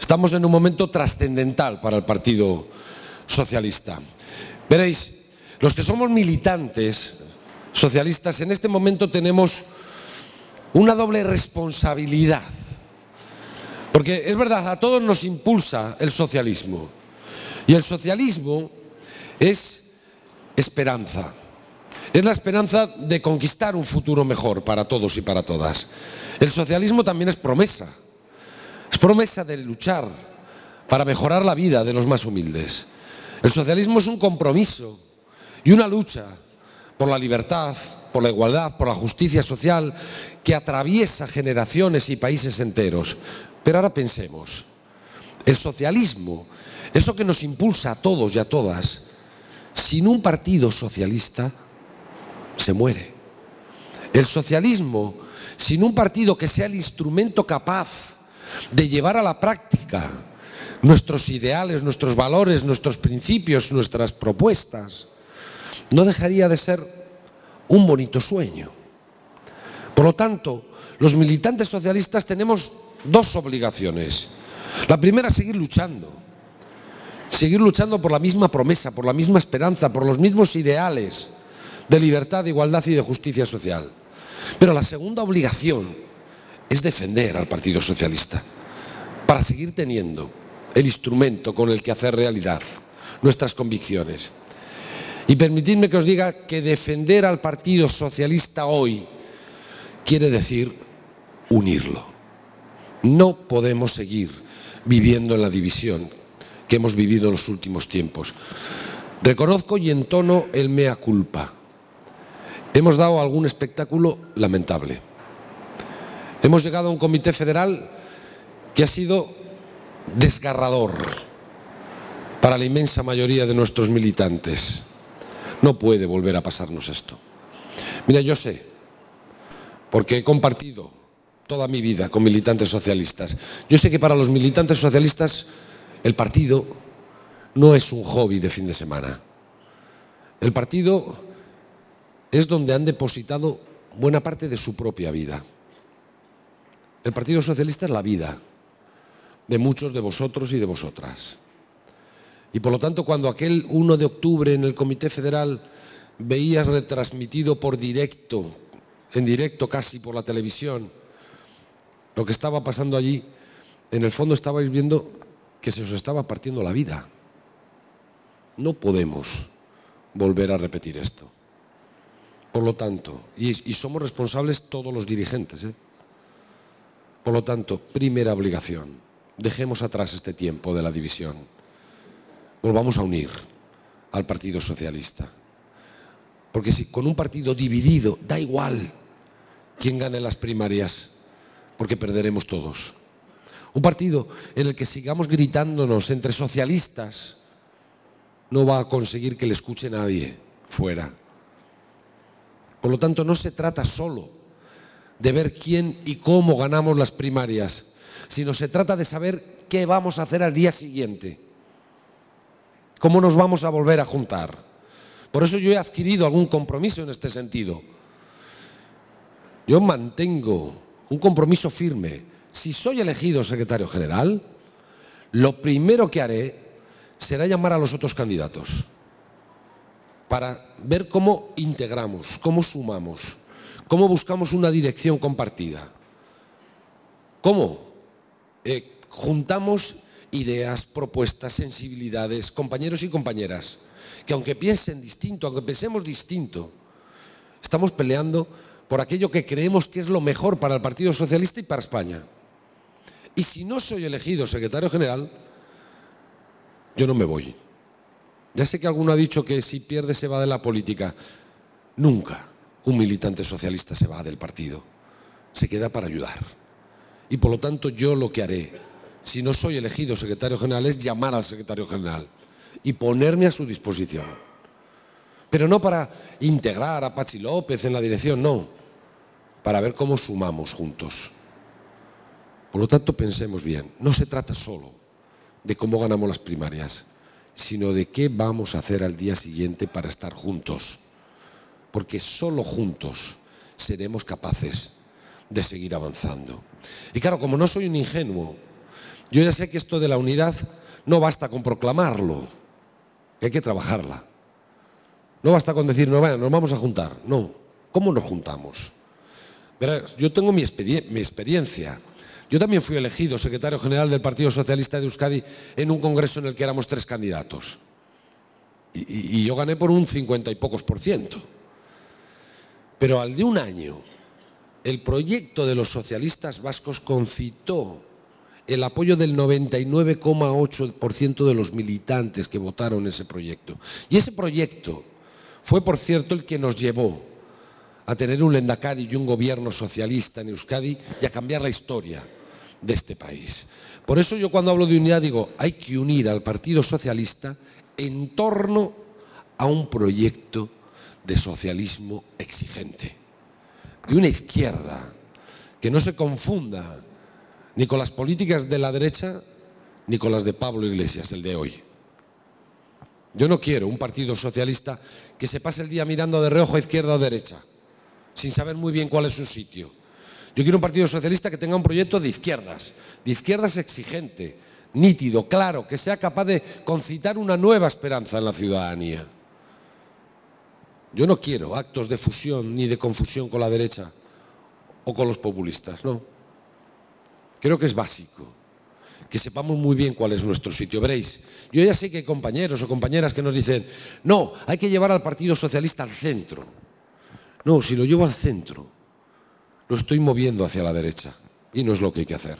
Estamos en un momento trascendental para el Partido Socialista. Veréis, los que somos militantes socialistas en este momento tenemos una doble responsabilidad. Porque es verdad, a todos nos impulsa el socialismo. Y el socialismo es esperanza. Es la esperanza de conquistar un futuro mejor para todos y para todas. El socialismo también es promesa. Es promesa de luchar para mejorar la vida de los más humildes. El socialismo es un compromiso y una lucha por la libertad, por la igualdad, por la justicia social que atraviesa generaciones y países enteros. Pero ahora pensemos, el socialismo, eso que nos impulsa a todos y a todas, sin un partido socialista, se muere. El socialismo, sin un partido que sea el instrumento capaz de llevar a la práctica nuestros ideales, nuestros valores, nuestros principios, nuestras propuestas, no dejaría de ser un bonito sueño. Por lo tanto, los militantes socialistas tenemos dos obligaciones. La primera, seguir luchando por la misma promesa, por la misma esperanza, por los mismos ideales de libertad, de igualdad y de justicia social. Pero la segunda obligación es defender al Partido Socialista para seguir teniendo el instrumento con el que hacer realidad nuestras convicciones. Y permitidme que os diga que defender al Partido Socialista hoy quiere decir unirlo. No podemos seguir viviendo en la división que hemos vivido en los últimos tiempos. Reconozco y entono el mea culpa. Hemos dado algún espectáculo lamentable. Hemos llegado a un comité federal que ha sido desgarrador para la inmensa mayoría de nuestros militantes. No puede volver a pasarnos esto. Mira, yo sé, porque he compartido toda mi vida con militantes socialistas, yo sé que para los militantes socialistas el partido no es un hobby de fin de semana. El partido es donde han depositado buena parte de su propia vida. El Partido Socialista es la vida de muchos de vosotros y de vosotras. Y por lo tanto, cuando aquel 1 de octubre en el Comité Federal veías retransmitido en directo casi por la televisión, lo que estaba pasando allí, en el fondo estabais viendo que se os estaba partiendo la vida. No podemos volver a repetir esto. Por lo tanto, y somos responsables todos los dirigentes, Por lo tanto, primera obligación, dejemos atrás este tiempo de la división. Volvamos a unir al Partido Socialista. Porque si con un partido dividido, da igual quién gane las primarias, porque perderemos todos. Un partido en el que sigamos gritándonos entre socialistas no va a conseguir que le escuche nadie fuera. Por lo tanto, no se trata solo de ver quién y cómo ganamos las primarias, sino se trata de saber qué vamos a hacer al día siguiente, cómo nos vamos a volver a juntar. Por eso yo he adquirido algún compromiso en este sentido. Yo mantengo un compromiso firme. Si soy elegido secretario general, lo primero que haré será llamar a los otros candidatos para ver cómo integramos, cómo sumamos, cómo buscamos una dirección compartida, cómo juntamos ideas, propuestas, sensibilidades, compañeros y compañeras, que aunque piensen distinto, aunque pensemos distinto, estamos peleando por aquello que creemos que es lo mejor para el Partido Socialista y para España. Y si no soy elegido secretario general, yo no me voy. Ya sé que alguno ha dicho que si pierde se va de la política. Nunca un militante socialista se va del partido. Se queda para ayudar. Y por lo tanto yo lo que haré, si no soy elegido secretario general, es llamar al secretario general y ponerme a su disposición. Pero no para integrar a Patxi López en la dirección, no. Para ver cómo sumamos juntos. Por lo tanto, pensemos bien. No se trata solo de cómo ganamos las primarias, sino de qué vamos a hacer al día siguiente para estar juntos. Porque solo juntos seremos capaces de seguir avanzando. Y claro, como no soy un ingenuo, Yo ya sé que esto de la unidad no basta con proclamarlo, que hay que trabajarla. No basta con decir, no, bueno, nos vamos a juntar. No, ¿cómo nos juntamos? Verás, yo tengo mi experiencia. Yo también fui elegido secretario general del Partido Socialista de Euskadi en un congreso en el que éramos 3 candidatos. Y yo gané por un 50 y pocos %. Pero al de un año, el proyecto de los socialistas vascos concitó el apoyo del 99,8% de los militantes que votaron ese proyecto. Y ese proyecto fue, por cierto, el que nos llevó a tener un lehendakari y un gobierno socialista en Euskadi y a cambiar la historia de este país. Por eso yo cuando hablo de unidad digo, hay que unir al Partido Socialista en torno a un proyecto de socialismo exigente, de una izquierda que no se confunda ni con las políticas de la derecha ni con las de Pablo Iglesias, el de hoy. Yo no quiero un partido socialista que se pase el día mirando de reojo a izquierda o derecha, sin saber muy bien cuál es su sitio. Yo quiero un partido socialista que tenga un proyecto de izquierdas exigente, nítido, claro, que sea capaz de concitar una nueva esperanza en la ciudadanía. Yo no quiero actos de fusión ni de confusión con la derecha o con los populistas, no. Creo que es básico que sepamos muy bien cuál es nuestro sitio. Veréis, yo ya sé que hay compañeros o compañeras que nos dicen, no, hay que llevar al Partido Socialista al centro. No, si lo llevo al centro, lo estoy moviendo hacia la derecha y no es lo que hay que hacer.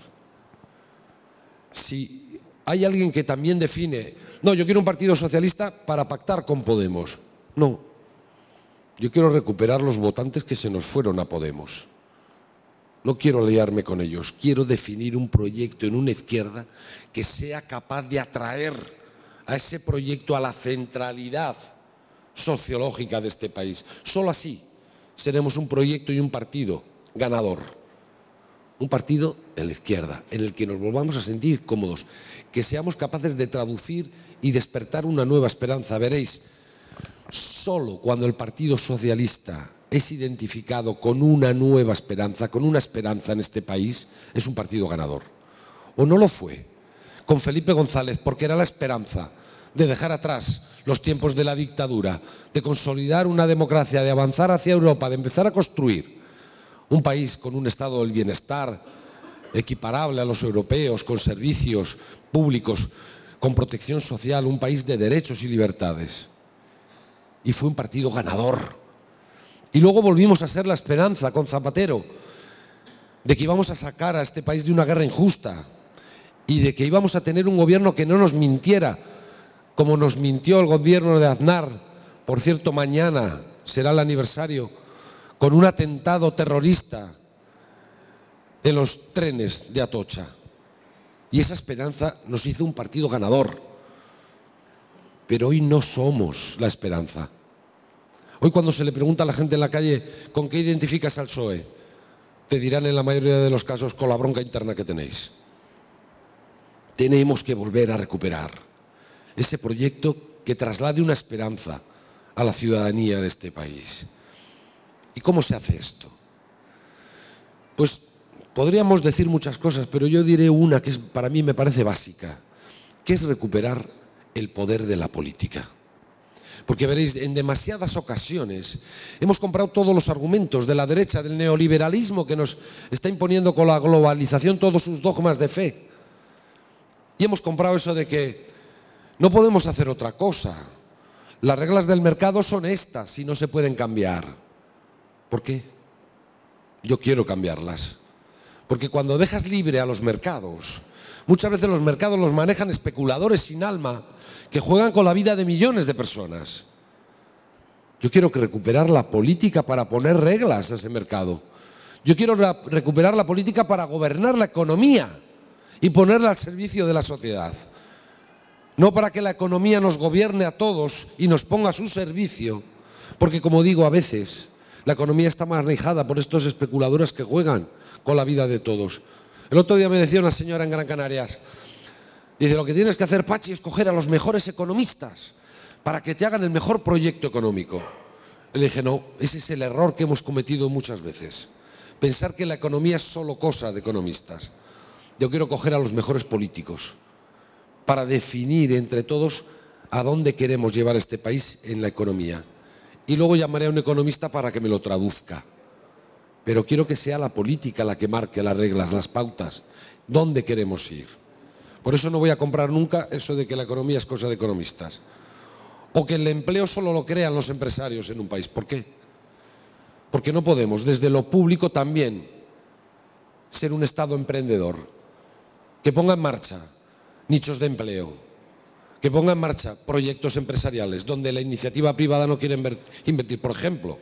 Si hay alguien que también define, no, yo quiero un Partido Socialista para pactar con Podemos. No, yo quiero recuperar los votantes que se nos fueron a Podemos. No quiero liarme con ellos, quiero definir un proyecto en una izquierda que sea capaz de atraer a ese proyecto a la centralidad sociológica de este país. Solo así seremos un proyecto y un partido ganador. Un partido en la izquierda, en el que nos volvamos a sentir cómodos, que seamos capaces de traducir y despertar una nueva esperanza. Veréis, solo cuando el Partido Socialista es identificado con una nueva esperanza, con una esperanza en este país, es un partido ganador. O no lo fue con Felipe González, porque era la esperanza de dejar atrás los tiempos de la dictadura, de consolidar una democracia, de avanzar hacia Europa, de empezar a construir un país con un estado del bienestar equiparable a los europeos, con servicios públicos, con protección social, un país de derechos y libertades. Y fue un partido ganador. Y luego volvimos a ser la esperanza con Zapatero de que íbamos a sacar a este país de una guerra injusta y de que íbamos a tener un gobierno que no nos mintiera, como nos mintió el gobierno de Aznar. Por cierto, mañana será el aniversario, con un atentado terrorista en los trenes de Atocha. Y esa esperanza nos hizo un partido ganador. Pero hoy no somos la esperanza. Hoy cuando se le pregunta a la gente en la calle ¿con qué identificas al PSOE? Te dirán en la mayoría de los casos con la bronca interna que tenéis. Tenemos que volver a recuperar ese proyecto que traslade una esperanza a la ciudadanía de este país. ¿Y cómo se hace esto? Pues podríamos decir muchas cosas, pero yo diré una que para mí me parece básica, que es recuperar el poder de la política. Porque veréis, en demasiadas ocasiones hemos comprado todos los argumentos de la derecha, del neoliberalismo que nos está imponiendo con la globalización todos sus dogmas de fe. Y hemos comprado eso de que no podemos hacer otra cosa. Las reglas del mercado son estas y no se pueden cambiar. ¿Por qué? Yo quiero cambiarlas. Porque cuando dejas libre a los mercados, muchas veces los mercados los manejan especuladores sin alma, que juegan con la vida de millones de personas. Yo quiero recuperar la política para poner reglas a ese mercado. Yo quiero recuperar la política para gobernar la economía y ponerla al servicio de la sociedad. No para que la economía nos gobierne a todos y nos ponga a su servicio, porque como digo, a veces la economía está manejada por estos especuladores que juegan con la vida de todos. El otro día me decía una señora en Gran Canarias, dice, lo que tienes que hacer, Pachi, es coger a los mejores economistas para que te hagan el mejor proyecto económico. Le dije, no, ese es el error que hemos cometido muchas veces. Pensar que la economía es solo cosa de economistas. yo quiero coger a los mejores políticos para definir entre todos a dónde queremos llevar este país en la economía. Y luego llamaré a un economista para que me lo traduzca. Pero quiero que sea la política la que marque las reglas, las pautas, dónde queremos ir. Por eso no voy a comprar nunca eso de que la economía es cosa de economistas. O que el empleo solo lo crean los empresarios en un país. ¿Por qué? Porque no podemos, desde lo público también, ser un Estado emprendedor, que ponga en marcha nichos de empleo, que ponga en marcha proyectos empresariales donde la iniciativa privada no quiere invertir. Por ejemplo,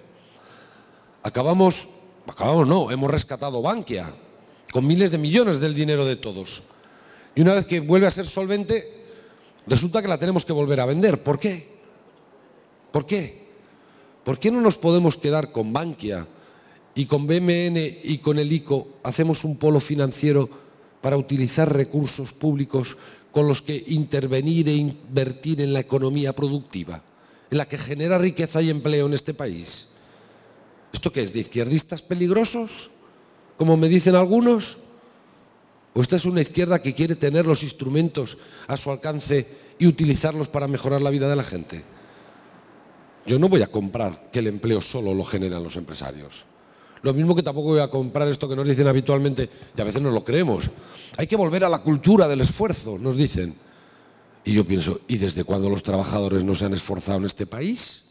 hemos rescatado Bankia con miles de millones del dinero de todos. Y una vez que vuelve a ser solvente, resulta que la tenemos que volver a vender. ¿Por qué? ¿Por qué? ¿Por qué no nos podemos quedar con Bankia y con BMN y con el ICO hacemos un polo financiero para utilizar recursos públicos con los que intervenir e invertir en la economía productiva, en la que genera riqueza y empleo en este país? ¿Esto qué es? ¿De izquierdistas peligrosos, como me dicen algunos? ¿O esta es una izquierda que quiere tener los instrumentos a su alcance y utilizarlos para mejorar la vida de la gente? Yo no voy a comprar que el empleo solo lo generan los empresarios. Lo mismo que tampoco voy a comprar esto que nos dicen habitualmente, y a veces nos lo creemos. Hay que volver a la cultura del esfuerzo, nos dicen. Y yo pienso, ¿y desde cuándo los trabajadores no se han esforzado en este país?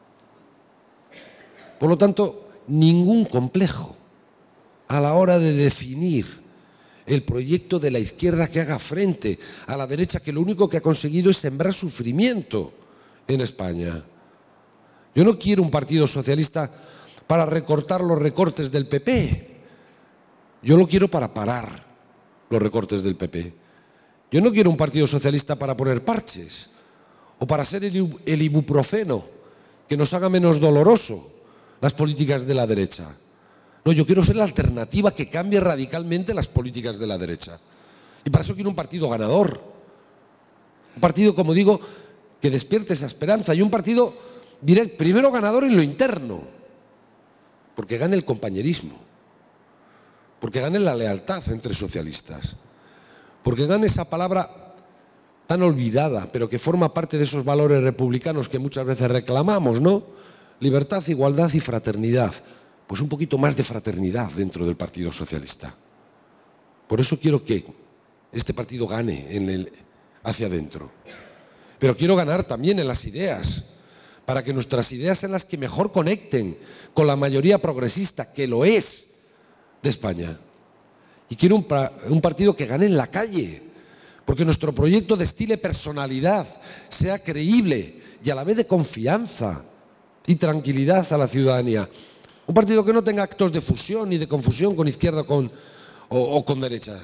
Por lo tanto, ningún complejo a la hora de definir el proyecto de la izquierda que haga frente a la derecha, que lo único que ha conseguido es sembrar sufrimiento en España. Yo no quiero un partido socialista para recortar los recortes del PP. Yo lo quiero para parar los recortes del PP. Yo no quiero un partido socialista para poner parches o para ser el ibuprofeno que nos haga menos doloroso las políticas de la derecha. No, yo quiero ser la alternativa que cambie radicalmente las políticas de la derecha. Y para eso quiero un partido ganador. Un partido, como digo, que despierte esa esperanza. Y un partido, diré, primero ganador en lo interno, porque gane el compañerismo, porque gane la lealtad entre socialistas, porque gane esa palabra tan olvidada, pero que forma parte de esos valores republicanos que muchas veces reclamamos, ¿no? Libertad, igualdad y fraternidad. Pues un poquito más de fraternidad dentro del Partido Socialista. Por eso quiero que este partido gane hacia adentro. Pero quiero ganar también en las ideas, para que nuestras ideas sean las que mejor conecten con la mayoría progresista, que lo es, de España. Y quiero un partido que gane en la calle, porque nuestro proyecto destile personalidad, sea creíble y a la vez de confianza y tranquilidad a la ciudadanía. Un partido que no tenga actos de fusión ni de confusión con izquierda o con derecha,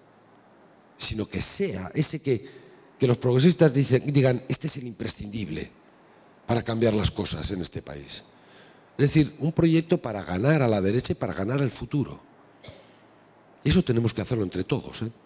sino que sea ese que los progresistas digan, este es el imprescindible para cambiar las cosas en este país. Es decir, un proyecto para ganar a la derecha y para ganar al futuro. Eso tenemos que hacerlo entre todos, ¿eh?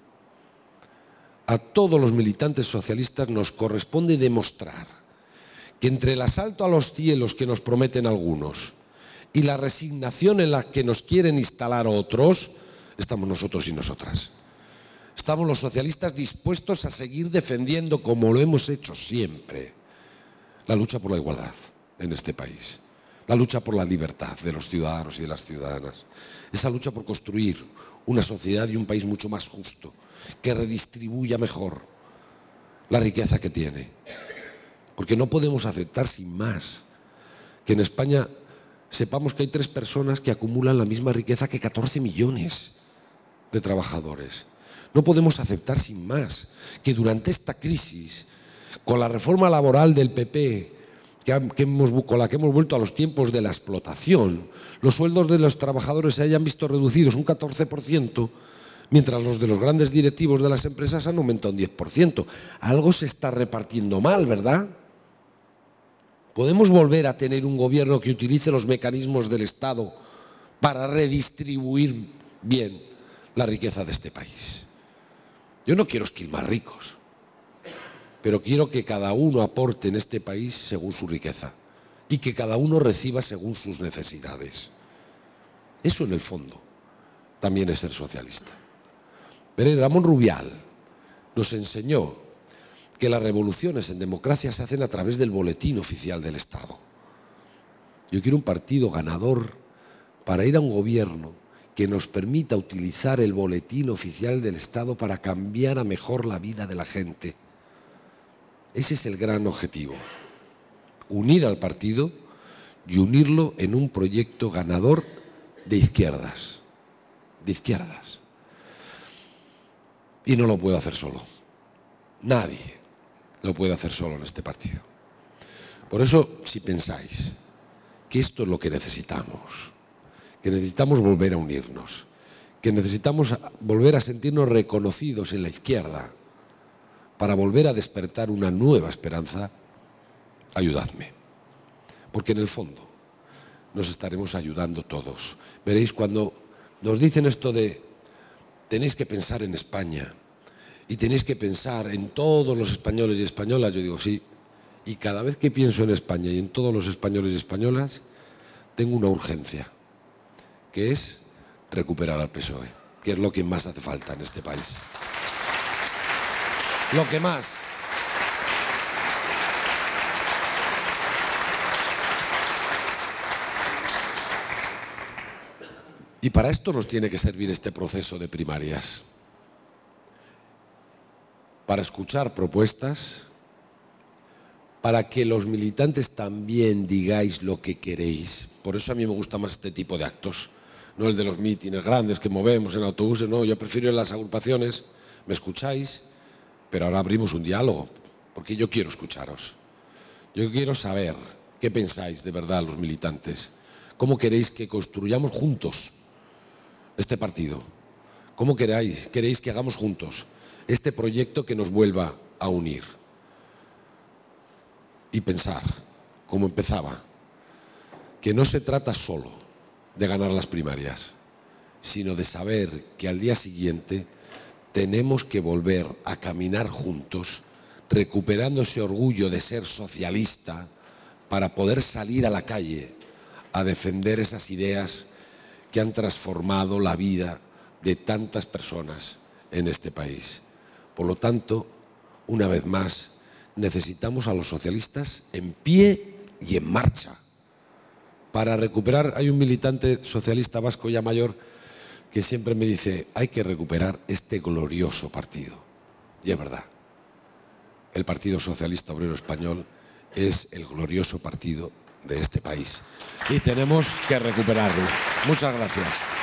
A todos los militantes socialistas nos corresponde demostrar que entre el asalto a los cielos que nos prometen algunos y la resignación en la que nos quieren instalar otros, estamos nosotros y nosotras. Estamos los socialistas dispuestos a seguir defendiendo, como lo hemos hecho siempre, la lucha por la igualdad en este país, la lucha por la libertad de los ciudadanos y de las ciudadanas, esa lucha por construir una sociedad y un país mucho más justo, que redistribuya mejor la riqueza que tiene. Porque no podemos aceptar sin más que en España sepamos que hay 3 personas que acumulan la misma riqueza que 14 millones de trabajadores. No podemos aceptar sin más que durante esta crisis, con la reforma laboral del PP, con la que hemos vuelto a los tiempos de la explotación, los sueldos de los trabajadores se hayan visto reducidos un 14%, mientras los de los grandes directivos de las empresas han aumentado un 10%. Algo se está repartiendo mal, ¿verdad? ¿Podemos volver a tener un gobierno que utilice los mecanismos del Estado para redistribuir bien la riqueza de este país? Yo no quiero esquilmar ricos, pero quiero que cada uno aporte en este país según su riqueza y que cada uno reciba según sus necesidades. Eso en el fondo también es ser socialista. Veréis, Ramón Rubial nos enseñó que las revoluciones en democracia se hacen a través del boletín oficial del Estado. Yo quiero un partido ganador para ir a un gobierno que nos permita utilizar el boletín oficial del Estado para cambiar a mejor la vida de la gente. Ese es el gran objetivo. Unir al partido y unirlo en un proyecto ganador de izquierdas. De izquierdas. Y no lo puedo hacer solo. Nadie lo puede hacer solo en este partido. Por eso, si pensáis que esto es lo que necesitamos, que necesitamos volver a unirnos, que necesitamos volver a sentirnos reconocidos en la izquierda para volver a despertar una nueva esperanza, ayudadme. Porque en el fondo nos estaremos ayudando todos. Veréis, cuando nos dicen esto de tenéis que pensar en España y tenéis que pensar en todos los españoles y españolas, yo digo sí, y cada vez que pienso en España y en todos los españoles y españolas, tengo una urgencia, que es recuperar al PSOE, que es lo que más hace falta en este país. Lo que más. Y para esto nos tiene que servir este proceso de primarias. Para escuchar propuestas, para que los militantes también digáis lo que queréis. Por eso a mí me gusta más este tipo de actos, no el de los mítines grandes que movemos en autobuses, no, yo prefiero en las agrupaciones, me escucháis, pero ahora abrimos un diálogo, porque yo quiero escucharos. Yo quiero saber qué pensáis de verdad los militantes, cómo queréis que construyamos juntos este partido, cómo queréis que hagamos juntos este proyecto que nos vuelva a unir. Y pensar, como empezaba, que no se trata solo de ganar las primarias, sino de saber que al día siguiente tenemos que volver a caminar juntos, recuperando ese orgullo de ser socialista para poder salir a la calle a defender esas ideas que han transformado la vida de tantas personas en este país. Por lo tanto, una vez más, necesitamos a los socialistas en pie y en marcha para recuperar. Hay un militante socialista vasco ya mayor que siempre me dice, hay que recuperar este glorioso partido. Y es verdad, el Partido Socialista Obrero Español es el glorioso partido de este país y tenemos que recuperarlo. Muchas gracias.